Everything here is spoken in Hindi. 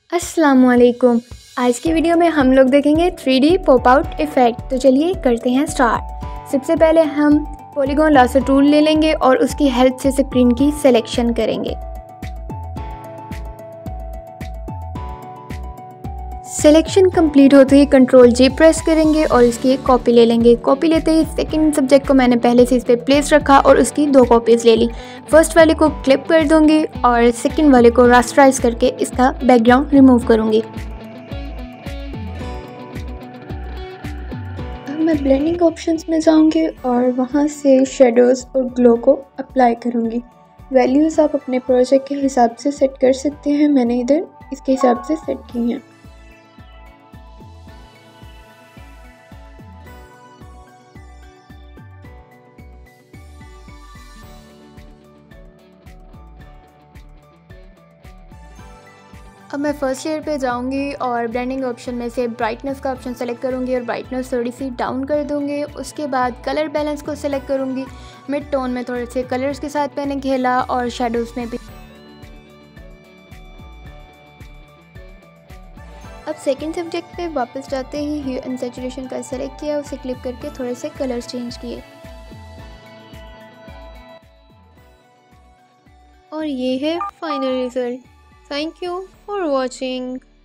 अस्सलामुअलैकुम। आज की वीडियो में हम लोग देखेंगे 3D पॉप आउट इफ़ेक्ट। तो चलिए करते हैं स्टार्ट। सबसे पहले हम पॉलीगॉन लासर टूल ले लेंगे और उसकी हेल्प से स्क्रीन की सिलेक्शन करेंगे। सिलेक्शन कंप्लीट होते ही कंट्रोल G प्रेस करेंगे और इसकी एक कॉपी ले लेंगे। कॉपी लेते ही सेकंड सब्जेक्ट को मैंने पहले से इस पर प्लेस रखा और उसकी 2 कॉपीज़ ले ली। फर्स्ट वाले को क्लिप कर दूंगी और सेकंड वाले को रास्टराइज करके इसका बैकग्राउंड रिमूव करूंगी। अब मैं ब्लेंडिंग ऑप्शंस में जाऊंगी और वहां से शेडोज़ और ग्लो को अप्लाई करूंगी। वैल्यूज़ आप अपने प्रोजेक्ट के हिसाब से सेट कर सकते हैं। मैंने इधर इसके हिसाब से सेट की हैं। अब मैं फर्स्ट लेयर पे जाऊंगी और ब्लेंडिंग ऑप्शन में से ब्राइटनेस का ऑप्शन सेलेक्ट करूंगी और ब्राइटनेस थोड़ी सी डाउन कर दूंगी। उसके बाद कलर बैलेंस को सेलेक्ट करूंगी। मिड टोन में थोड़े से कलर्स के साथ मैंने खेला और शेडोज़ में भी। अब सेकंड सब्जेक्ट पे वापस जाते ही ह्यू एंड सैचुरेशन का सेलेक्ट किया, उसे क्लिक करके थोड़े से कलर्स चेंज किए और ये है final result. Thank you for watching.